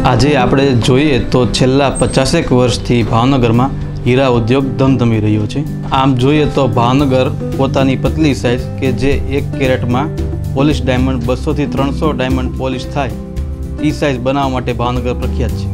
આજે આપણે જોઈએ તો છેલ્લા 50 વર્ષથી ભાવનગરમાં હીરા ઉદ્યોગ ધમધમી રહ્યો છે। આમ જોઈએ તો ભાવનગર પોતાની પતલી સાઇઝ કે જે 1 કેરેટમાં પોલિશ ડાયમંડ 200 થી 300 ડાયમંડ પોલિશ થાય એ સાઇઝ બનાવવા માટે ભાવનગર પ્રખ્યાત છે।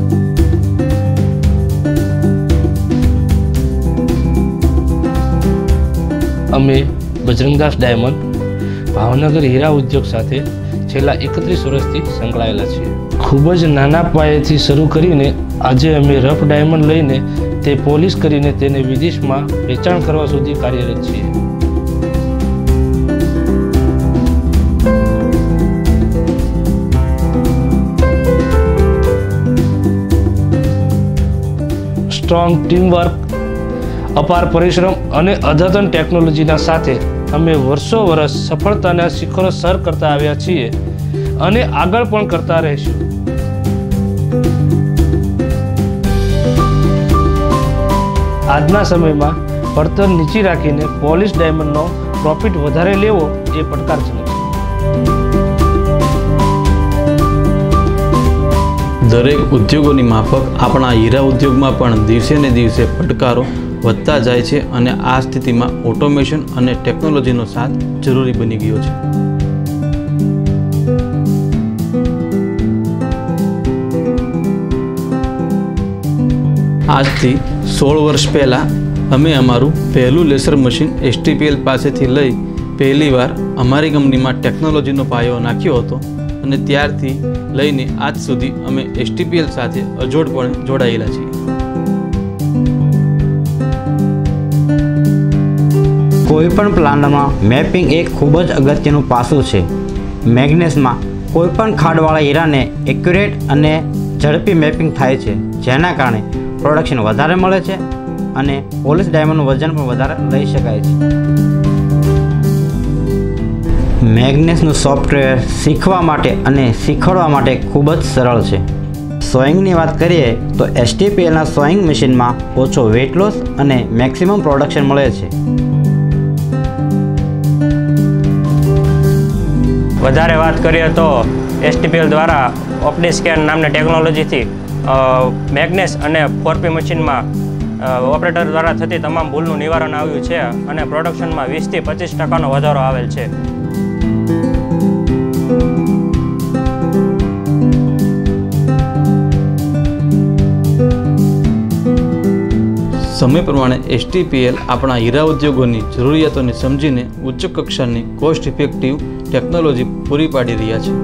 અમે બજરંગદાસ ડાયમંડ ભાવનગર હીરા ઉદ્યોગ સાથે છેલ્લા 31 વર્ષથી સંકળાયેલા છીએ। ખૂબ જ નાના પાયેથી શરૂ કરીને આજે અમે રફ ડાયમંડ લઈને તે પોલિશ કરીને તેને વિદેશમાં વેચાણ કરવા સુધી કાર્યરત છીએ। સ્ટ્રોંગ ટીમવર્ક, અપાર પરિશ્રમ અને અદ્યતન ટેકનોલોજીના સાથે અમે વર્ષો વર્ષ સફળતાના શિખરો સર કરતા આવ્યા છીએ અને આગળ પણ કરતા રહીશું। આજના સમયમાં પડતર નીચી રાખીને પોલિશ ડાયમંડનો પ્રોફિટ વધારે લેવો એ પડકારજનક છે। દરેક ઉદ્યોગોની માફક આપણા હીરા ઉદ્યોગમાં પણ દિવસે ને દિવસે પડકારો વધતા જાય છે અને આ સ્થિતિમાં ઓટોમેશન અને ટેકનોલોજીનો સાથ જરૂરી બની ગયો છે। આજથી 16 વર્ષ પહેલાં અમે અમારું પહેલું લેસર મશીન STPL પાસેથી લઈ પહેલીવાર અમારી કંપનીમાં ટેકનોલોજીનો પાયો નાખ્યો હતો અને ત્યારથી લઈને આજ સુધી અમે STPL સાથે અજોડપણે જોડાયેલા છીએ। કોઈપણ પ્લાન્ટમાં મેપિંગ એક ખૂબ જ અગત્યનું પાસું છે। મેગ્નેસમાં કોઈપણ ખાડવાળા હીરાને એક્યુરેટ અને ઝડપી મેપિંગ થાય છે, જેના કારણે પ્રોડક્શન વધારે મળે છે અને પોલિશ ડાયમંડનું વજન પણ વધારે લઈ શકાય છે। મેગ્નેસનું સોફ્ટવેર શીખવા માટે અને શીખવાડવા માટે ખૂબ જ સરળ છે। સોઈંગની વાત કરીએ તો STPLના સોઈંગ મશીનમાં ઓછો વેટ લોસ અને મેક્સિમમ પ્રોડક્શન મળે છે। વધારે વાત કરીએ તો STPL દ્વારા ઓપ્ટિસ્કેન નામની ટેકનોલોજીથી મેગ્નેસ અને 4P મશીનમાં ઓપરેટર દ્વારા થતી તમામ ભૂલનું નિવારણ આવ્યું છે અને પ્રોડક્શનમાં 20 થી 25% વધારો આવેલ છે। સમય પ્રમાણે STPL આપણા હીરા ઉદ્યોગોની જરૂરિયાતોને સમજીને ઉચ્ચ કક્ષાની કોસ્ટ ઇફેક્ટિવ ટેકનોલોજી પૂરી પાડી રહ્યા છે।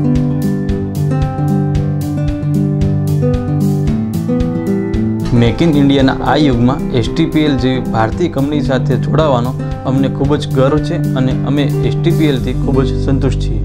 મેક ઇન ઇન્ડિયાના આ યુગમાં STPL જેવી ભારતીય કંપની સાથે જોડાવાનો અમને ખૂબ જ ગર્વ છે અને અમે STPLથી ખૂબ જ સંતુષ્ટ છીએ।